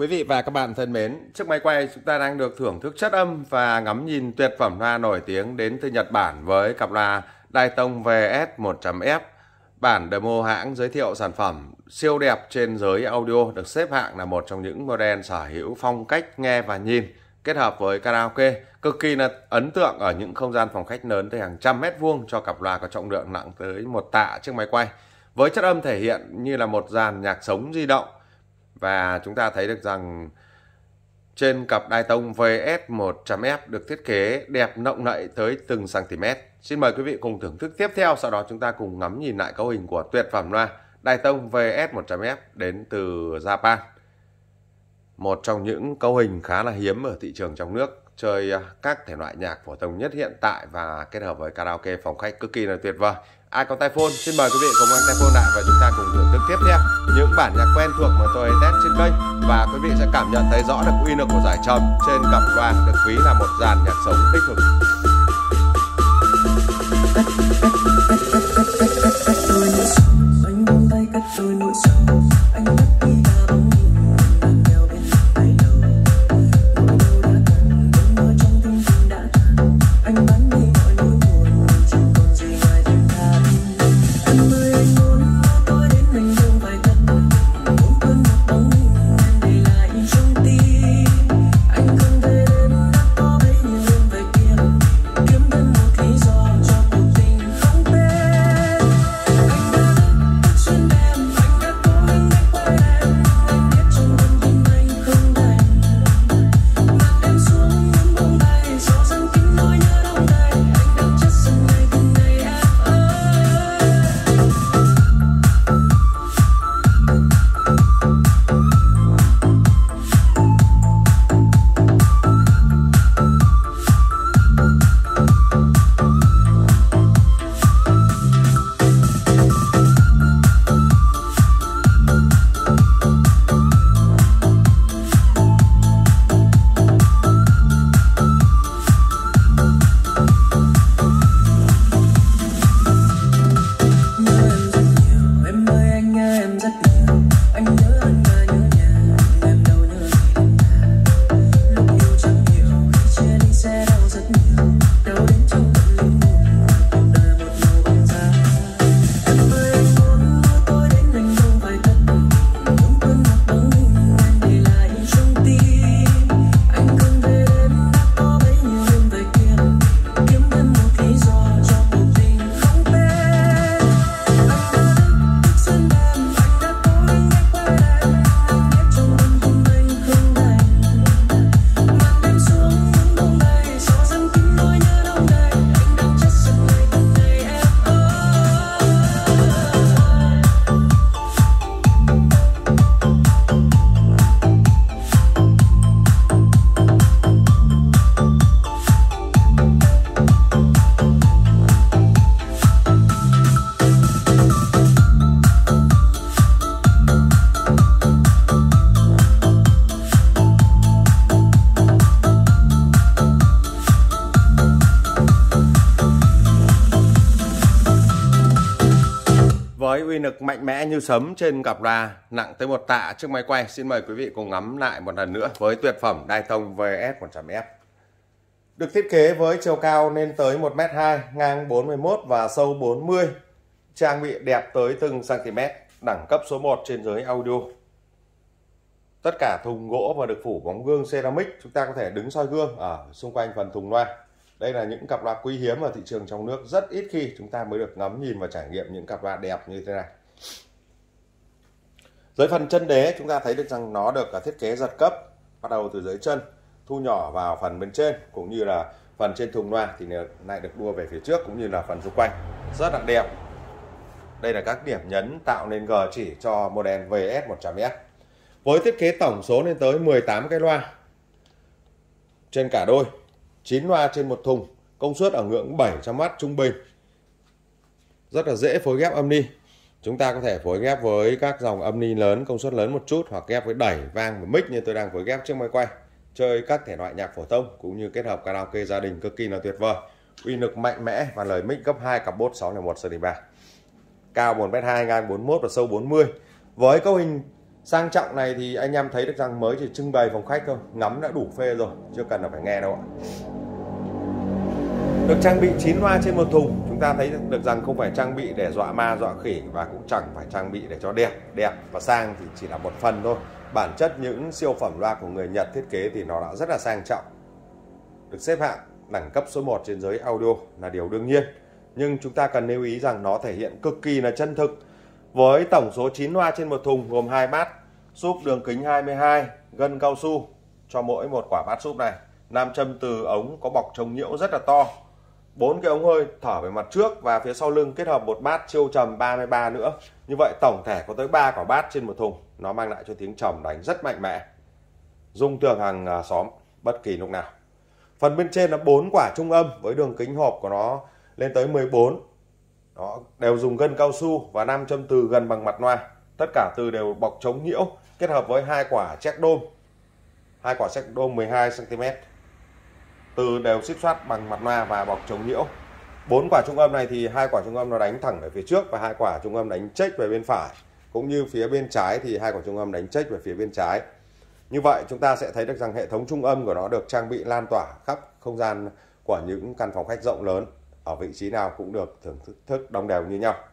Quý vị và các bạn thân mến, chiếc máy quay chúng ta đang được thưởng thức chất âm và ngắm nhìn tuyệt phẩm loa nổi tiếng đến từ Nhật Bản với cặp loa Daiton VS 1.F. Bản demo hãng giới thiệu sản phẩm siêu đẹp trên giới audio, được xếp hạng là một trong những model sở hữu phong cách nghe và nhìn kết hợp với karaoke, cực kỳ là ấn tượng ở những không gian phòng khách lớn tới hàng trăm mét vuông cho cặp loa có trọng lượng nặng tới 1 tạ chiếc máy quay. Với chất âm thể hiện như là một dàn nhạc sống di động. Và chúng ta thấy được rằng trên cặp Daiton VS 1.F được thiết kế đẹp nộng nậy tới từng cm. Xin mời quý vị cùng thưởng thức tiếp theo, sau đó chúng ta cùng ngắm nhìn lại cấu hình của tuyệt phẩm loa Daiton VS 1.F đến từ Japan. Một trong những cấu hình khá là hiếm ở thị trường trong nước, chơi các thể loại nhạc phổ thông nhất hiện tại và kết hợp với karaoke phòng khách cực kỳ là tuyệt vời. Ai có tai phone, xin mời quý vị cùng mang tai phone lại và chúng ta cùng thưởng thức tiếp theo những bản nhạc quen thuộc mà tôi test trên kênh, và quý vị sẽ cảm nhận thấy rõ được uy lực của giải trầm trên cặp loa được ví là một dàn nhạc sống đích thực. Với uy lực mạnh mẽ như sấm trên cặp loa nặng tới 1 tạ chiếc máy quay, xin mời quý vị cùng ngắm lại một lần nữa với tuyệt phẩm Daiton VS 1.F. Được thiết kế với chiều cao lên tới 1m2, ngang 41 và sâu 40, trang bị đẹp tới từng cm, đẳng cấp số 1 trên giới audio. Tất cả thùng gỗ và được phủ bóng gương ceramic, chúng ta có thể đứng soi gương ở xung quanh phần thùng loa. Đây là những cặp loa quý hiếm ở thị trường trong nước, rất ít khi chúng ta mới được ngắm nhìn và trải nghiệm những cặp loa đẹp như thế này. Dưới phần chân đế chúng ta thấy được rằng nó được thiết kế giật cấp, bắt đầu từ dưới chân, thu nhỏ vào phần bên trên, cũng như là phần trên thùng loa thì lại được đua về phía trước, cũng như là phần xung quanh, rất là đẹp. Đây là các điểm nhấn tạo nên gờ chỉ cho model VS 1.F. Với thiết kế tổng số lên tới 18 cái loa trên cả đôi, 9 loa trên một thùng, công suất ở ngưỡng 700W trung bình. Rất là dễ phối ghép âm ni. Chúng ta có thể phối ghép với các dòng âm ni lớn, công suất lớn một chút, hoặc ghép với đẩy, vang và mic như tôi đang phối ghép chiếc máy quay. Chơi các thể loại nhạc phổ thông cũng như kết hợp karaoke gia đình cực kỳ là tuyệt vời. Uy lực mạnh mẽ và lời mic gấp 2 cặp bốt 601 cm. Cao 1m2, ngang 41 và sâu 40. Với cấu hình Sang trọng này thì anh em thấy được rằng mới chỉ trưng bày phòng khách thôi, ngắm đã đủ phê rồi, chưa cần là phải nghe đâu ạ. Được trang bị 9 loa trên một thùng, chúng ta thấy được rằng không phải trang bị để dọa ma dọa khỉ và cũng chẳng phải trang bị để cho đẹp và sang thì chỉ là một phần thôi. Bản chất những siêu phẩm loa của người Nhật thiết kế thì nó đã rất là sang trọng, được xếp hạng đẳng cấp số 1 trên giới audio là điều đương nhiên. Nhưng chúng ta cần lưu ý rằng nó thể hiện cực kỳ là chân thực. Với tổng số 9 loa trên một thùng gồm 2 bát, súp đường kính 22, gân cao su cho mỗi một quả bát súp này. Nam châm từ ống có bọc chống nhiễu rất là to. 4 cái ống hơi thở về mặt trước và phía sau lưng kết hợp một bát chiêu trầm 33 nữa. Như vậy tổng thể có tới 3 quả bát trên một thùng. Nó mang lại cho tiếng trầm đánh rất mạnh mẽ, rung tường hàng xóm bất kỳ lúc nào. Phần bên trên là 4 quả trung âm với đường kính hộp của nó lên tới 14. Đó, đều dùng gân cao su và nam châm từ gần bằng mặt loa. Tất cả từ đều bọc chống nhiễu kết hợp với 2 quả check đôm. 2 quả check đôm 12 cm. Từ đều xích xoát bằng mặt loa và bọc chống nhiễu. 4 quả trung âm này thì 2 quả trung âm nó đánh thẳng về phía trước và 2 quả trung âm đánh chếch về bên phải. Cũng như phía bên trái thì 2 quả trung âm đánh chếch về phía bên trái. Như vậy chúng ta sẽ thấy được rằng hệ thống trung âm của nó được trang bị lan tỏa khắp không gian của những căn phòng khách rộng lớn. Ở vị trí nào cũng được thưởng thức đồng đều như nhau.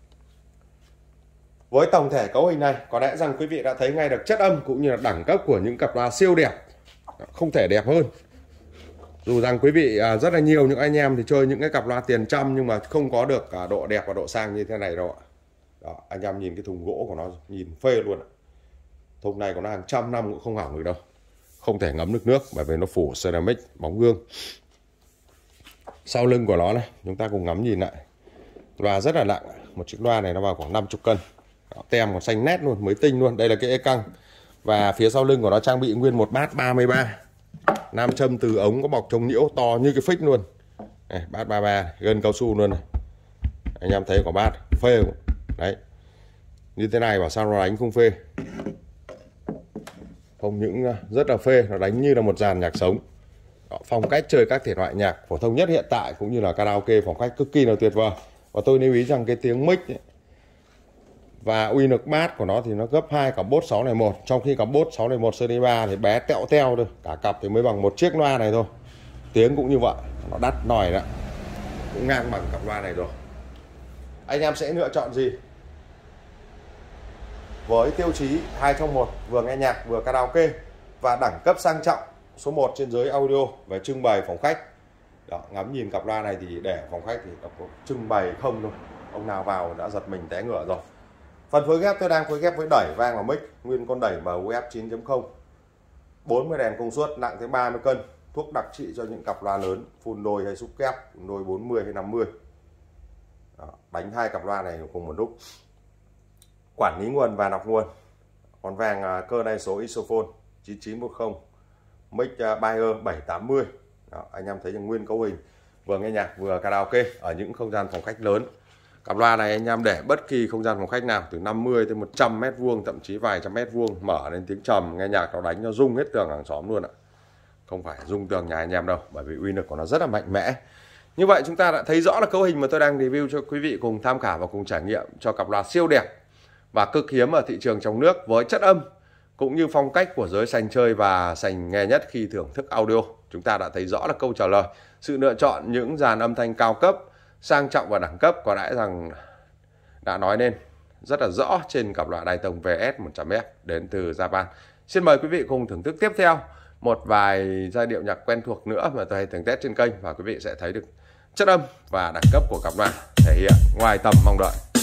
Với tổng thể cấu hình này, có lẽ rằng quý vị đã thấy ngay được chất âm cũng như là đẳng cấp của những cặp loa siêu đẹp. Không thể đẹp hơn. Dù rằng quý vị rất là nhiều những anh em thì chơi những cái cặp loa tiền trăm nhưng mà không có được độ đẹp và độ sang như thế này đâu ạ. Đó, anh em nhìn cái thùng gỗ của nó nhìn phê luôn ạ. Thùng này của nó hàng trăm năm cũng không hỏng được đâu. Không thể ngấm được nước bởi vì nó phủ ceramic bóng gương. Sau lưng của nó này, chúng ta cùng ngắm nhìn lại. Loa rất là nặng, một chiếc loa này nó vào khoảng 50 cân. Đó, tem còn xanh nét luôn, mới tinh luôn. Đây là cái ê căng. Và phía sau lưng của nó trang bị nguyên một bát 33. Nam châm từ ống có bọc chống nhiễu to như cái phích luôn. Này, bát 33, gân cao su luôn này. Anh em thấy quả bát phê không? Đấy. Như thế này bảo sao nó đánh không phê. Không những rất là phê, nó đánh như là một dàn nhạc sống. Đó, phong cách chơi các thể loại nhạc phổ thông nhất hiện tại cũng như là karaoke phong cách cực kỳ là tuyệt vời. Và tôi lưu ý rằng cái tiếng mic ấy, và uy lực bass của nó thì nó gấp 2 cả Boss 601, trong khi cả Boss 601 series 3 thì bé tẹo teo thôi, cả cặp thì mới bằng một chiếc loa này thôi. Tiếng cũng như vậy, nó đắt nòi đó, cũng ngang bằng cặp loa này rồi. Anh em sẽ lựa chọn gì? Với tiêu chí 2 trong 1, vừa nghe nhạc vừa karaoke và đẳng cấp sang trọng số 1 trên giới audio về trưng bày phòng khách. Đó, ngắm nhìn cặp loa này thì để phòng khách thì có trưng bày không thôi, ông nào vào đã giật mình té ngựa rồi. Phần phối ghép tôi đang phối ghép với đẩy vang và mic, nguyên con đẩy MUF 9.0, 40 đèn công suất nặng tới 30 cân, thuốc đặc trị cho những cặp loa lớn, phun đôi hay xúc kép, đôi 40 hay 50. Đó, đánh 2 cặp loa này cùng một lúc. Quản lý nguồn và lọc nguồn. Con vàng cơ đai số isophone 9910, mic Bayer 780. Đó, anh em thấy nguyên cấu hình vừa nghe nhạc vừa karaoke ở những không gian phòng khách lớn. Cặp loa này anh em để bất kỳ không gian phòng khách nào từ 50 tới 100 mét vuông, thậm chí vài trăm mét vuông, mở lên tiếng trầm, nghe nhạc nó đánh nó rung hết tường hàng xóm luôn ạ. Không phải rung tường nhà anh em đâu, bởi vì uy lực của nó rất là mạnh mẽ. Như vậy chúng ta đã thấy rõ là cấu hình mà tôi đang review cho quý vị cùng tham khảo và cùng trải nghiệm cho cặp loa siêu đẹp và cực hiếm ở thị trường trong nước, với chất âm cũng như phong cách của giới sành chơi và sành nghe nhất khi thưởng thức audio. Chúng ta đã thấy rõ là câu trả lời, sự lựa chọn những dàn âm thanh cao cấp, sang trọng và đẳng cấp có lẽ rằng đã nói nên rất là rõ trên cặp loa Daitung VS 100F đến từ Japan. Xin mời quý vị cùng thưởng thức tiếp theo một vài giai điệu nhạc quen thuộc nữa mà tôi hay thường test trên kênh, và quý vị sẽ thấy được chất âm và đẳng cấp của cặp loa thể hiện ngoài tầm mong đợi.